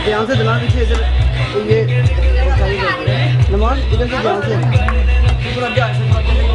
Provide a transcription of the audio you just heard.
ध्यान से चला पीछे इधर ये नमाज इधर से ध्यान से पूरा ध्यान से